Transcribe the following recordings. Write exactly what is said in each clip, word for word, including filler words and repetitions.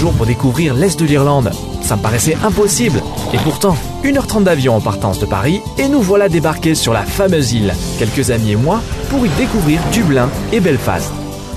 jours pour découvrir l'Est de l'Irlande. Ça me paraissait impossible. Et pourtant, une heure trente d'avion en partance de Paris et nous voilà débarqués sur la fameuse île, quelques amis et moi, pour y découvrir Dublin et Belfast.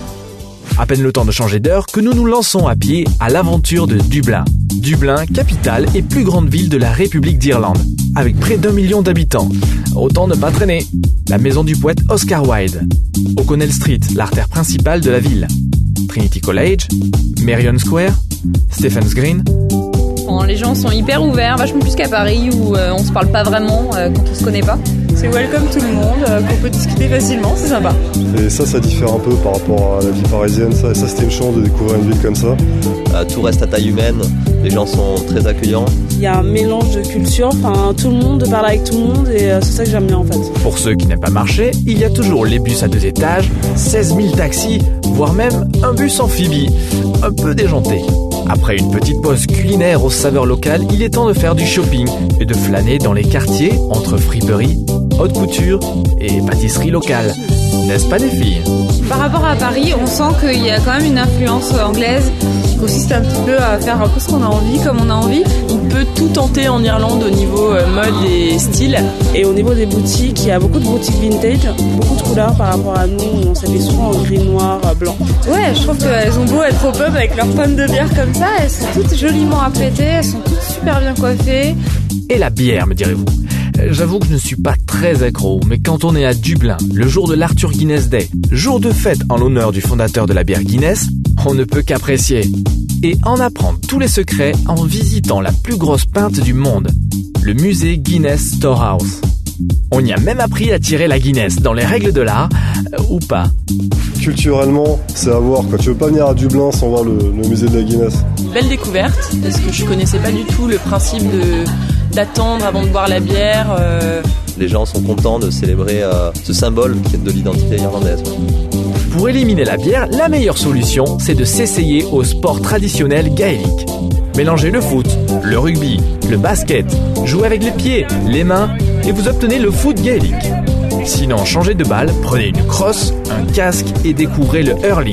À peine le temps de changer d'heure que nous nous lançons à pied à l'aventure de Dublin. Dublin, capitale et plus grande ville de la République d'Irlande, avec près d'un million d'habitants. Autant ne pas traîner. La maison du poète Oscar Wilde. O'Connell Street, l'artère principale de la ville. Trinity College, Merrion Square, Stephen's Green. Bon, les gens sont hyper ouverts, vachement plus qu'à Paris où euh, on se parle pas vraiment euh, quand on se connaît pas. C'est welcome tout le monde, euh, qu'on peut discuter facilement, c'est sympa. Et ça, ça diffère un peu par rapport à la vie parisienne. Ça, ça c'était une chance de découvrir une ville comme ça. Euh, tout reste à taille humaine, les gens sont très accueillants. Il y a un mélange de cultures, enfin tout le monde parle avec tout le monde et euh, c'est ça que j'aime bien en fait. Pour ceux qui n'aiment pas marcher, il y a toujours les bus à deux étages, seize mille taxis, voire même un bus amphibie, un peu déjanté. Après une petite pause culinaire aux saveurs locales, il est temps de faire du shopping et de flâner dans les quartiers entre friperies, haute couture et pâtisseries locales. N'est-ce pas des filles ? Par rapport à Paris, on sent qu'il y a quand même une influence anglaise qui consiste un petit peu à faire un peu ce qu'on a envie, comme on a envie. On peut tout tenter en Irlande au niveau euh, mode et style. Et au niveau des boutiques, il y a beaucoup de boutiques vintage, beaucoup de couleurs par rapport à nous. On s'habille souvent en gris, noir, blanc. Ouais, je trouve qu'elles ont beau être au pub avec leurs pommes de bière comme ça, elles sont toutes joliment apprêtées, elles sont toutes super bien coiffées. Et la bière, me direz-vous ? J'avoue que je ne suis pas très accro, mais quand on est à Dublin, le jour de l'Arthur Guinness Day, jour de fête en l'honneur du fondateur de la bière Guinness, on ne peut qu'apprécier. Et en apprendre tous les secrets en visitant la plus grosse pinte du monde, le musée Guinness Storehouse. On y a même appris à tirer la Guinness dans les règles de l'art, euh, ou pas. Culturellement, c'est à voir. Quand tu veux pas venir à Dublin sans voir le, le musée de la Guinness. Belle découverte, parce que je connaissais pas du tout le principe de... d'attendre avant de boire la bière. Euh... Les gens sont contents de célébrer euh, ce symbole qui est de l'identité irlandaise. Pour éliminer la bière, la meilleure solution, c'est de s'essayer au sport traditionnel gaélique. Mélangez le foot, le rugby, le basket, jouez avec les pieds, les mains, et vous obtenez le foot gaélique. Sinon, changez de balle, prenez une crosse, un casque et découvrez le hurling.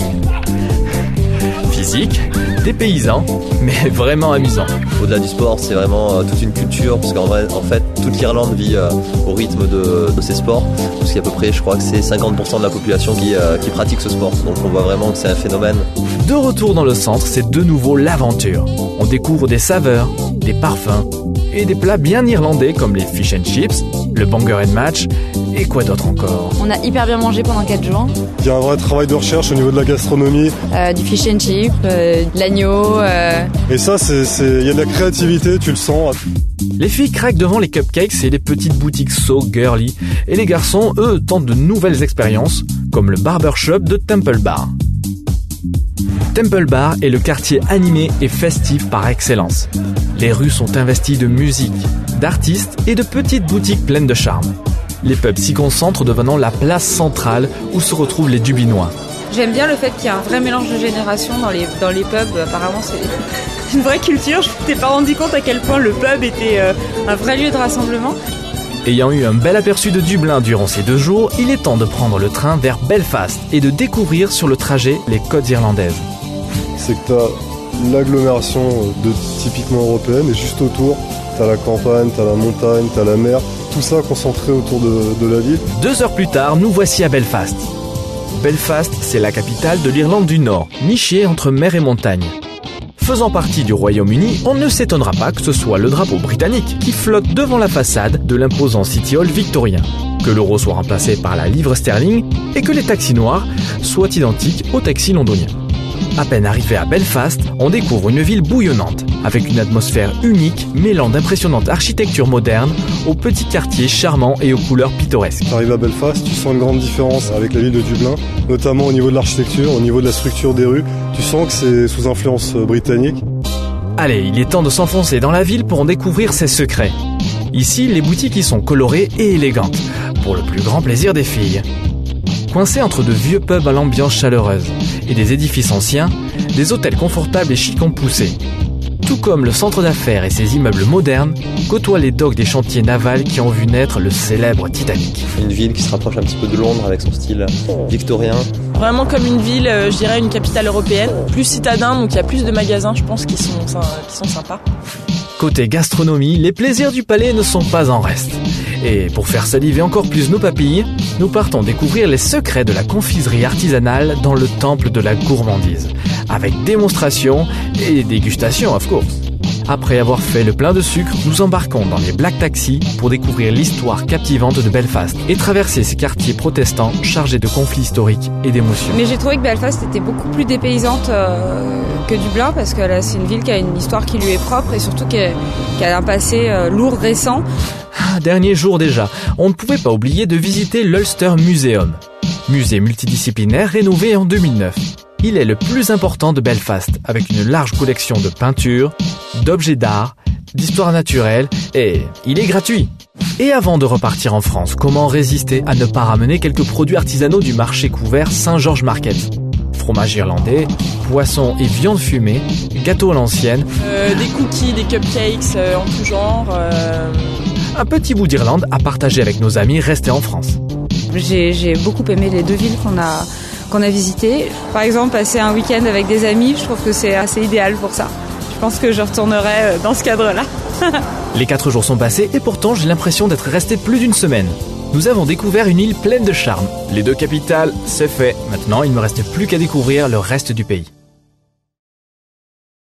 Physique, dépaysant, mais vraiment amusant. Au-delà du sport, c'est vraiment euh, toute une culture, parce qu'en vrai, en fait, toute l'Irlande vit euh, au rythme de, de ces sports, parce qu'il y a à peu près, je crois que c'est cinquante pour cent de la population qui, euh, qui pratique ce sport. Donc on voit vraiment que c'est un phénomène. De retour dans le centre, c'est de nouveau l'aventure. On découvre des saveurs, des parfums et des plats bien irlandais comme les fish and chips, le banger and match et quoi d'autre encore. On a hyper bien mangé pendant quatre jours. Il y a un vrai travail de recherche au niveau de la gastronomie. Euh, du fish and chips, euh, de l'agneau. Euh... Et ça, c'est, c'est, il y a de la créativité, tu le sens. Les filles craquent devant les cupcakes et les petites boutiques so girly. Et les garçons, eux, tentent de nouvelles expériences, comme le barbershop de Temple Bar. Temple Bar est le quartier animé et festif par excellence. Les rues sont investies de musique, d'artistes et de petites boutiques pleines de charme. Les pubs s'y concentrent, devenant la place centrale où se retrouvent les Dublinois. J'aime bien le fait qu'il y a un vrai mélange de générations dans les, dans les pubs. Apparemment, c'est une vraie culture. Je t'ai pas rendu compte à quel point le pub était euh, un vrai lieu de rassemblement. Ayant eu un bel aperçu de Dublin durant ces deux jours, il est temps de prendre le train vers Belfast et de découvrir sur le trajet les côtes irlandaises. C'est que t'as l'agglomération de typiquement européenne et juste autour, t'as la campagne, t'as la montagne, t'as la mer, tout ça concentré autour de, de la ville. Deux heures plus tard, nous voici à Belfast. Belfast, c'est la capitale de l'Irlande du Nord, nichée entre mer et montagne. Faisant partie du Royaume-Uni, on ne s'étonnera pas que ce soit le drapeau britannique qui flotte devant la façade de l'imposant City Hall victorien, que l'euro soit remplacé par la livre sterling et que les taxis noirs soient identiques aux taxis londoniens. À peine arrivé à Belfast, on découvre une ville bouillonnante, avec une atmosphère unique mêlant d'impressionnante architecture moderne aux petits quartiers charmants et aux couleurs pittoresques. Tu arrives à Belfast, tu sens une grande différence avec la ville de Dublin, notamment au niveau de l'architecture, au niveau de la structure des rues. Tu sens que c'est sous influence britannique. Allez, il est temps de s'enfoncer dans la ville pour en découvrir ses secrets. Ici, les boutiques y sont colorées et élégantes, pour le plus grand plaisir des filles. Coincés entre de vieux pubs à l'ambiance chaleureuse et des édifices anciens, des hôtels confortables et chics ont poussé. Tout comme le centre d'affaires et ses immeubles modernes, côtoient les docks des chantiers navals qui ont vu naître le célèbre Titanic. Une ville qui se rapproche un petit peu de Londres avec son style victorien, Vraiment comme une ville, euh, je dirais une capitale européenne, plus citadin, donc il y a plus de magasins, je pense, qui sont, qui sont sympas. Côté gastronomie, les plaisirs du palais ne sont pas en reste. Et pour faire saliver encore plus nos papilles, nous partons découvrir les secrets de la confiserie artisanale dans le temple de la gourmandise, avec démonstration et dégustation, of course. Après avoir fait le plein de sucre, nous embarquons dans les Black Taxis pour découvrir l'histoire captivante de Belfast et traverser ces quartiers protestants chargés de conflits historiques et d'émotions. Mais j'ai trouvé que Belfast était beaucoup plus dépaysante euh, que Dublin parce que là, c'est une ville qui a une histoire qui lui est propre et surtout qui a, qui a un passé euh, lourd récent. Ah, dernier jour déjà, on ne pouvait pas oublier de visiter l'Ulster Museum, musée multidisciplinaire rénové en deux mille neuf. Il est le plus important de Belfast, avec une large collection de peintures, d'objets d'art, d'histoire naturelle, et il est gratuit. Et avant de repartir en France, comment résister à ne pas ramener quelques produits artisanaux du marché couvert Saint-Georges Market ? Fromage irlandais, poissons et viande fumée, gâteaux à l'ancienne, euh, des cookies, des cupcakes euh, en tout genre. Euh... Un petit bout d'Irlande à partager avec nos amis restés en France. J'ai, j'ai beaucoup aimé les deux villes qu'on a, qu'on a visitées. Par exemple, passer un week-end avec des amis, je trouve que c'est assez idéal pour ça. Je pense que je retournerai dans ce cadre-là. Les quatre jours sont passés et pourtant j'ai l'impression d'être resté plus d'une semaine. Nous avons découvert une île pleine de charme. Les deux capitales, c'est fait. Maintenant, il ne me reste plus qu'à découvrir le reste du pays.